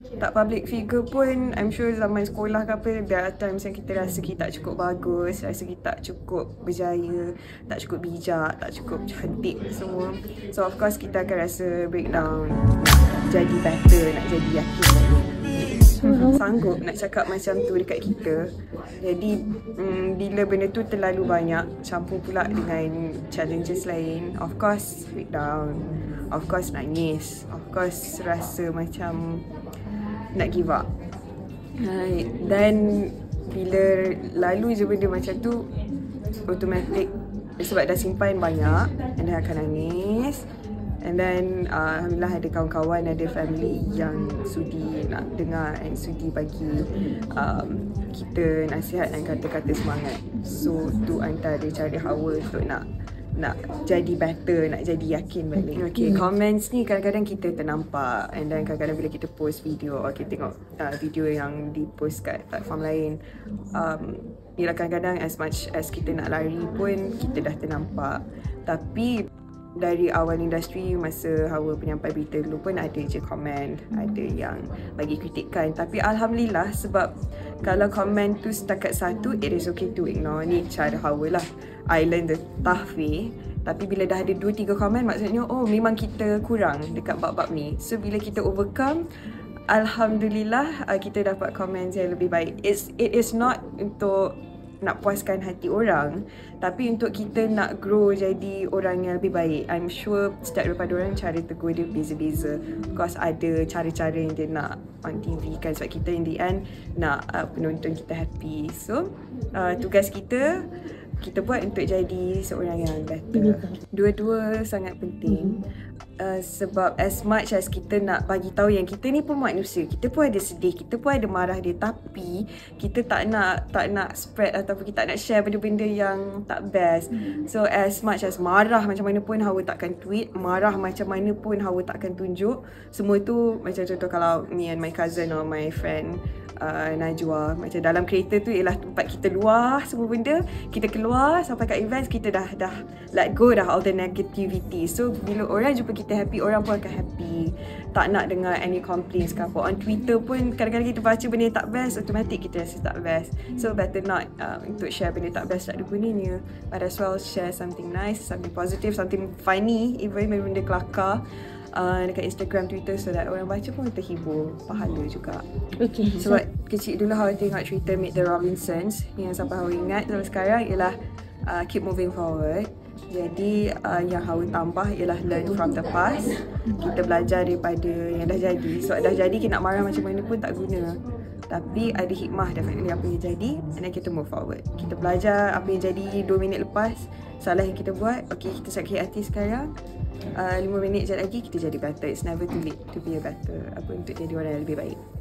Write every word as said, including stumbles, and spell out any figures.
Tak public figure pun, I'm sure zaman sekolah ke apa, there are times yang kita rasa kita tak cukup bagus, rasa kita tak cukup berjaya, tak cukup bijak, tak cukup cantik semua. So of course kita akan rasa breakdown, nak jadi better, nak jadi yakin balik. Sanggup nak cakap macam tu dekat kita. Jadi mm, bila benda tu terlalu banyak, campur pula dengan challenges lain, of course breakdown, of course nangis, of course rasa macam nak give up. Right. Dan bila lalu je benda macam tu, automatic sebab dah simpan banyak, and then akan nangis. And then uh, Alhamdulillah ada kawan-kawan, ada family yang sudi nak dengar and sudi bagi um, kita nasihat dan kata-kata semangat. So tu antara cara Hawa untuk nak nak jadi better, nak jadi yakin balik. Okay, comments ni kadang-kadang kita ternampak, and then kadang-kadang bila kita post video or kita tengok uh, video yang di post kat platform lain, um, yelah kadang-kadang as much as kita nak lari pun kita dah ternampak. Tapi dari awal industri, masa Hawa penyampai berita dulu pun ada je komen, ada yang bagi kritikan. Tapi Alhamdulillah, sebab kalau komen tu setakat satu, it is okay to ignore. Ni cara Hawa lah, I learn the tough way. Tapi bila dah ada dua tiga komen, maksudnya oh memang kita kurang dekat bab-bab ni. So bila kita overcome, Alhamdulillah uh, kita dapat komen yang lebih baik. It's, it is not untuk nak puaskan hati orang, tapi untuk kita nak grow jadi orang yang lebih baik. I'm sure setiap daripada orang cara tegur dia beza-beza. Of course ada cara-cara yang dia nak on T V kan, sebab kita in the end nak uh, penonton kita happy. So uh, tugas kita, kita buat untuk jadi seorang yang better. Dua-dua sangat penting. Uh, sebab as much as kita nak bagi tahu yang kita ni pun manusia, kita pun ada sedih, kita pun ada marah dia, tapi kita tak nak tak nak spread ataupun kita tak nak share benda-benda yang tak best. So as much as marah macam mana pun Hawa takkan tweet, marah macam mana pun Hawa takkan tunjuk. Semua tu macam contoh kalau me and my cousin or my friend uh, Najwa, macam dalam kereta tu ialah tempat kita luar semua benda, kita keluar sampai kat events kita dah dah let go dah all the negativity. So bila orang jumpa kita kita happy, orang pun akan happy. Tak nak dengar any complaints ke apa. On Twitter pun kadang-kadang kita baca benda yang tak best, automatic kita rasa tak best. So better not uh, untuk share benda tak best, tak ada gunanya. But as well share something nice, something positive, something funny, even benda kelakar uh, dekat Instagram, Twitter, so that orang baca pun terhibur, pahala juga. Okay. Sebab so, kecil dulu Hawa tengok cerita Meet the Robinsons, yang sampai Hawa ingat sampai sekarang ialah uh, keep moving forward. Jadi uh, yang Hawa tambah ialah learn from the past. Kita belajar daripada yang dah jadi. Sebab dah jadi kita nak marah macam mana pun tak guna. Tapi ada hikmah definitely apa yang jadi, and then kita move forward. Kita belajar apa yang jadi dua minit lepas, salah yang kita buat. Okay, kita sakit hati sekarang, uh, lima minit sekejap lagi kita jadi better. It's never too late to be a better, apa, untuk jadi orang yang lebih baik.